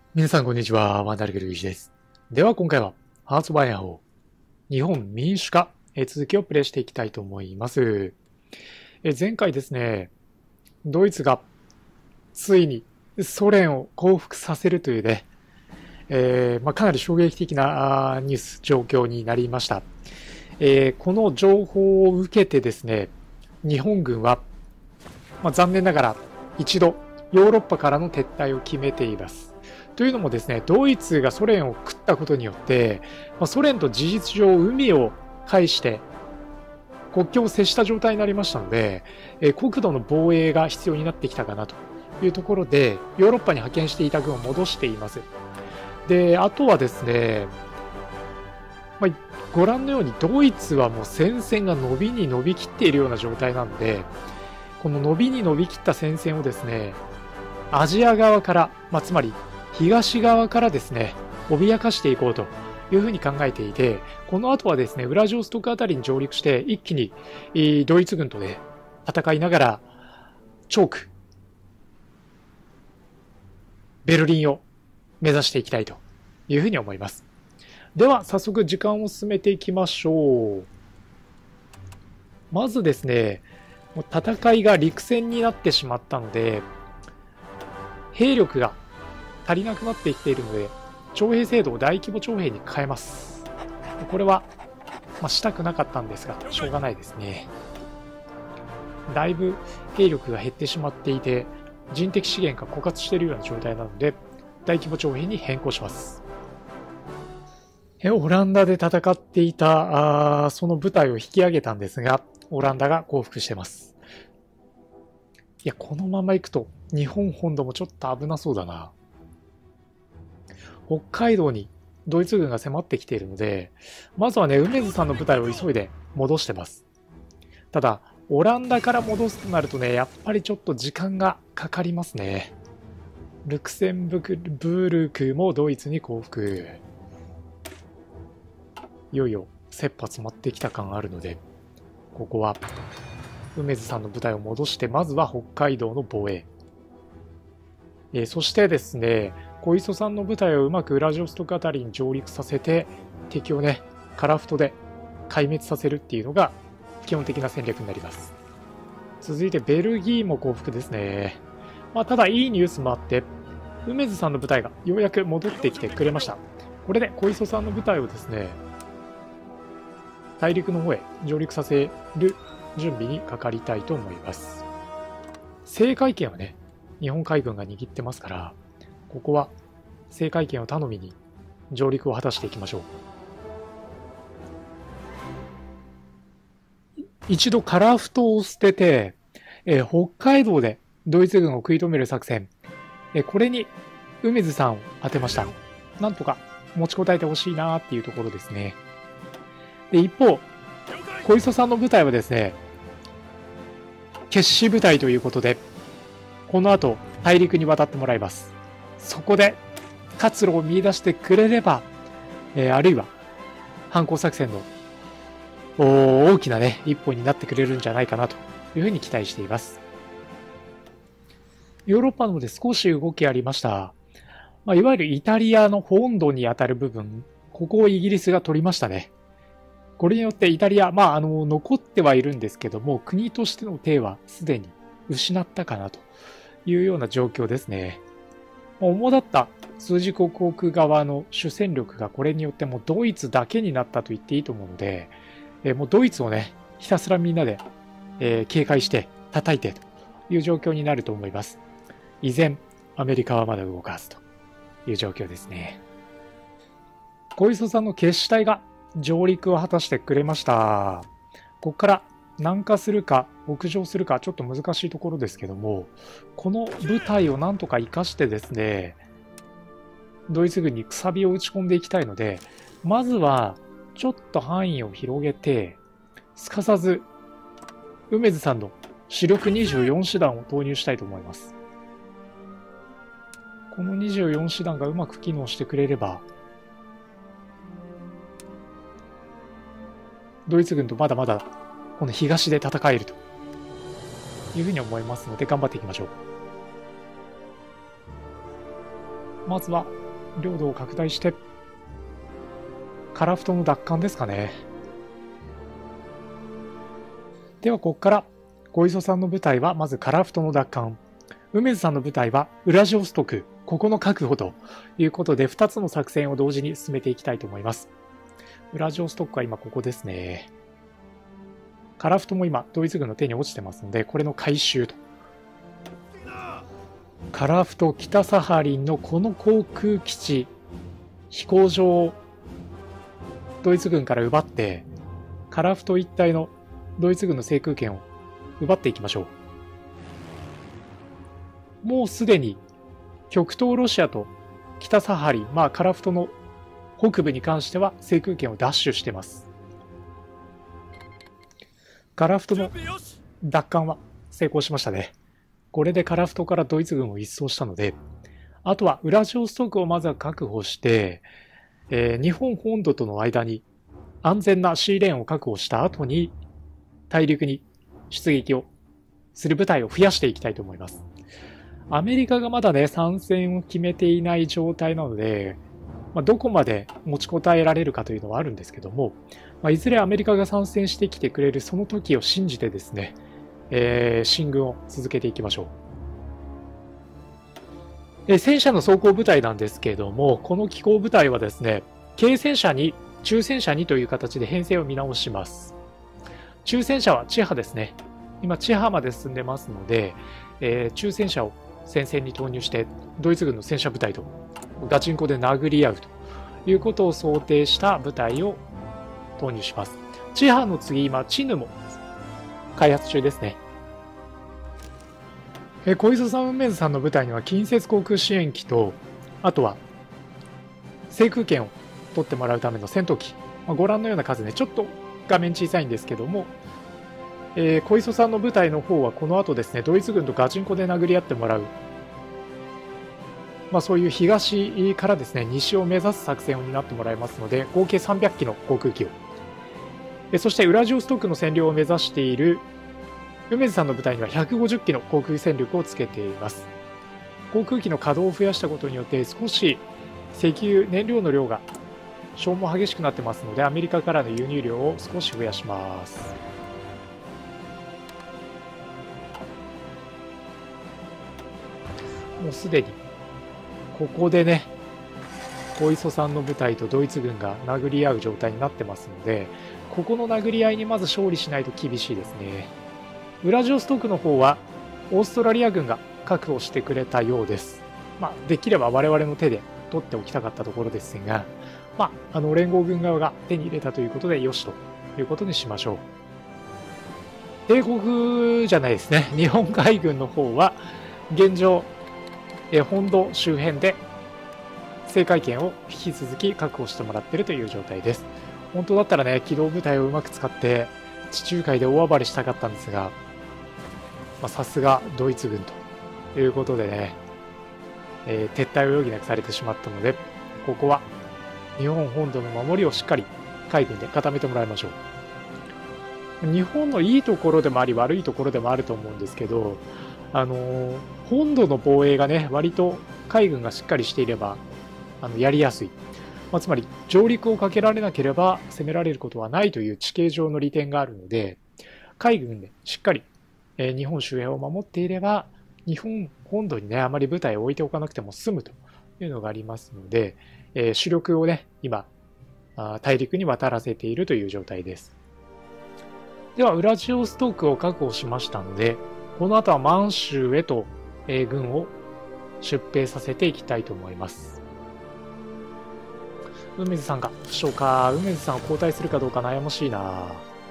皆さんこんにちは、ワンダルグルージです。では今回は、ハーツバイアホー、日本民主化、続きをプレイしていきたいと思います。前回ですね、ドイツがついにソ連を降伏させるというね、かなり衝撃的なニュース、状況になりました。この情報を受けてですね、日本軍は、残念ながら一度ヨーロッパからの撤退を決めています。というのもですね、ドイツがソ連を食ったことによって、ソ連と事実上海を介して国境を接した状態になりましたので、国土の防衛が必要になってきたかなというところで、ヨーロッパに派遣していた軍を戻しています。で、あとはですね、ご覧のようにドイツはもう戦線が伸びに伸びきっているような状態なので、この伸びに伸びきった戦線をですね、アジア側から、つまり東側からですね、脅かしていこうというふうに考えていて、この後はですね、ウラジオストクあたりに上陸して、一気にドイツ軍とね、戦いながら、チョーク、ベルリンを目指していきたいというふうに思います。では、早速時間を進めていきましょう。まずですね、もう戦いが陸戦になってしまったので、兵力が足りなくなってきているので、徴兵制度を大規模徴兵に変えます。これは、したくなかったんですが、しょうがないですね。だいぶ兵力が減ってしまっていて、人的資源が枯渇しているような状態なので、大規模徴兵に変更します。オランダで戦っていたその部隊を引き上げたんですが、オランダが降伏してます。いや、このまま行くと、日本本土もちょっと危なそうだな。北海道にドイツ軍が迫ってきているので、まずはね、梅津さんの部隊を急いで戻してます。ただ、オランダから戻すとなるとね、やっぱりちょっと時間がかかりますね。ルクセンブルクもドイツに降伏。いよいよ切羽詰まってきた感あるので、ここは梅津さんの部隊を戻して、まずは北海道の防衛。そしてですね、小磯さんの部隊をうまくウラジオストクあたりに上陸させて、敵をね、カラフトで壊滅させるっていうのが基本的な戦略になります。続いてベルギーも降伏ですね。ただいいニュースもあって、梅津さんの部隊がようやく戻ってきてくれました。これで小磯さんの部隊をですね、大陸の方へ上陸させる準備にかかりたいと思います。制海権はね、日本海軍が握ってますから、ここは制海権を頼みに上陸を果たしていきましょう。一度カラフトを捨てて、北海道でドイツ軍を食い止める作戦、これに梅津さんを当てました。なんとか持ちこたえてほしいなっていうところですね。で、一方、小磯さんの部隊はですね、決死部隊ということで、この後、大陸に渡ってもらいます。そこで、活路を見出してくれれば、あるいは、反攻作戦の大きなね、一歩になってくれるんじゃないかなというふうに期待しています。ヨーロッパの方で少し動きありました。いわゆるイタリアの本土にあたる部分、ここをイギリスが取りましたね。これによってイタリア、残ってはいるんですけども、国としての体はすでに失ったかなというような状況ですね。主だった枢軸国側の主戦力がこれによってもうドイツだけになったと言っていいと思うので、もうドイツをね、ひたすらみんなで、警戒して叩いてという状況になると思います。依然、アメリカはまだ動かずという状況ですね。小磯さんの決死隊が上陸を果たしてくれました。ここから南下するか北上するかちょっと難しいところですけども、この部隊をなんとか生かしてですね、ドイツ軍にくさびを打ち込んでいきたいので、まずはちょっと範囲を広げて、すかさず梅津さんの主力24師団を投入したいと思います。この24師団がうまく機能してくれれば、ドイツ軍とまだまだこの東で戦えるというふうに思いますので、頑張っていきましょう。 まずは領土を拡大してカラフトの奪還ですかね。ではここから小磯さんの部隊はまずカラフトの奪還、梅津さんの部隊はウラジオストク、ここの確保ということで2つの作戦を同時に進めていきたいと思います。ウラジオストクは今ここですね。カラフトも今ドイツ軍の手に落ちてますので、これの回収と。カラフト北サハリンのこの航空基地、飛行場をドイツ軍から奪って、カラフト一帯のドイツ軍の制空権を奪っていきましょう。もうすでに極東ロシアと北サハリン、カラフトの北部に関しては制空権を奪取しています。カラフトの奪還は成功しましたね。これでカラフトからドイツ軍を一掃したので、あとはウラジオストクをまずは確保して、日本本土との間に安全なシーレーンを確保した後に大陸に出撃をする部隊を増やしていきたいと思います。アメリカがまだね、参戦を決めていない状態なので、どこまで持ちこたえられるかというのはあるんですけども、いずれアメリカが参戦してきてくれるその時を信じてですね、進軍を続けていきましょう。戦車の装甲部隊なんですけれども、この機甲部隊はですね、軽戦車に中戦車にという形で編成を見直します。中戦車は千波ですね。今千波まで進んでますので、中戦車を戦線に投入してドイツ軍の戦車部隊とガチンコで殴り合うということを想定した部隊を投入します。千波の次、今チヌも開発中ですね。小磯さん、梅津さんの部隊には近接航空支援機と、あとは制空権を取ってもらうための戦闘機、ご覧のような数ね、ちょっと画面小さいんですけども、小磯さんの部隊の方はこの後ですね、ドイツ軍とガチンコで殴り合ってもらう、そういう東からですね、西を目指す作戦を担ってもらいますので、合計300機の航空機を、そしてウラジオストクの占領を目指している梅津さんの部隊には150機の航空戦力をつけています。航空機の稼働を増やしたことによって少し石油燃料の量が消耗激しくなってますので、アメリカからの輸入量を少し増やします。もうすでにここでね、小磯さんの部隊とドイツ軍が殴り合う状態になってますので、ここの殴り合いにまず勝利しないと厳しいですね。ウラジオストクの方はオーストラリア軍が確保してくれたようです。できれば我々の手で取っておきたかったところですが、連合軍側が手に入れたということでよしということにしましょう。帝国じゃないですね。日本海軍の方は現状、本土周辺で制海権を引き続き確保してもらっているという状態です。本当だったらね、機動部隊をうまく使って地中海で大暴れしたかったんですが、さすがドイツ軍ということでね、撤退を余儀なくされてしまったので、ここは日本本土の守りをしっかり海軍で固めてもらいましょう。日本のいいところでもあり悪いところでもあると思うんですけど、本土の防衛がね、割と海軍がしっかりしていればやりやすい。つまり上陸をかけられなければ攻められることはないという地形上の利点があるので、海軍でしっかり日本周辺を守っていれば、日本本土にね、あまり部隊を置いておかなくても済むというのがありますので、主力をね、今大陸に渡らせているという状態です。ではウラジオストクを確保しましたので、この後は満州へと軍を出兵させていきたいと思います。梅津さんが負傷か。梅津さんは交代するかどうか悩ましいな。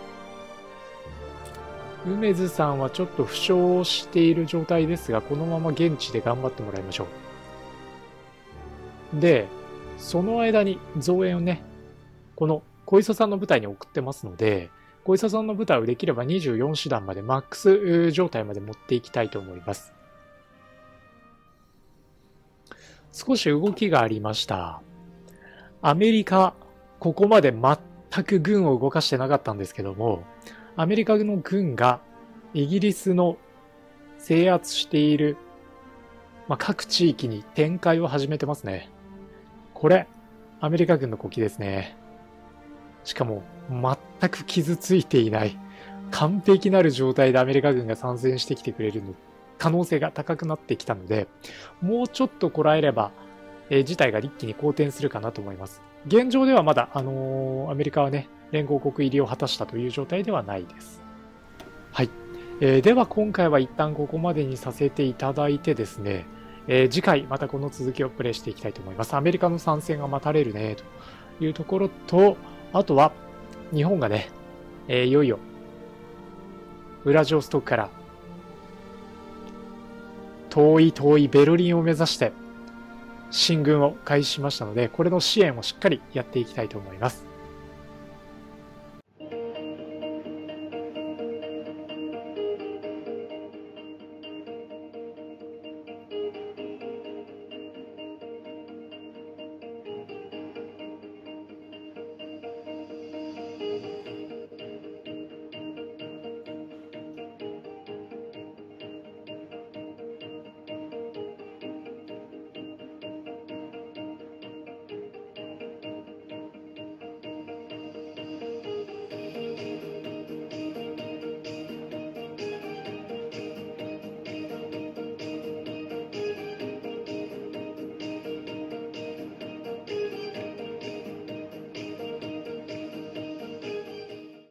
梅津さんはちょっと負傷している状態ですが、このまま現地で頑張ってもらいましょう。で、その間に増援をね、この小磯さんの部隊に送ってますので、小磯さんの部隊をできれば24師団までマックス状態まで持っていきたいと思います。少し動きがありました。アメリカ、ここまで全く軍を動かしてなかったんですけども、アメリカの軍がイギリスの制圧している各地域に展開を始めてますね。これ、アメリカ軍の国旗ですね。しかも、全く傷ついていない、完璧なる状態でアメリカ軍が参戦してきてくれる可能性が高くなってきたので、もうちょっとこらえれば、事態が一気に好転するかなと思います。現状ではまだ、アメリカはね、連合国入りを果たしたという状態ではないです。はい。では今回は一旦ここまでにさせていただいてですね、次回またこの続きをプレイしていきたいと思います。アメリカの参戦が待たれるね、というところと、あとは、日本がね、いよいよ、ウラジオストクから遠いベルリンを目指して進軍を開始しましたので、これの支援をしっかりやっていきたいと思います。